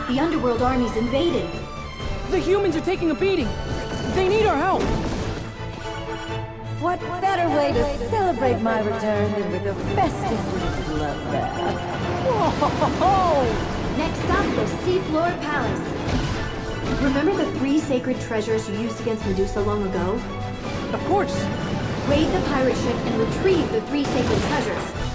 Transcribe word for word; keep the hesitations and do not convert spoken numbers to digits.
The underworld army's invaded. The humans are taking a beating. They need our help. What better way to celebrate my return than with a festive little bloodbath? Whoa! Next stop, the Seafloor Palace. Remember the three sacred treasures you used against Medusa long ago? Of course. Raid the pirate ship and retrieve the three sacred treasures.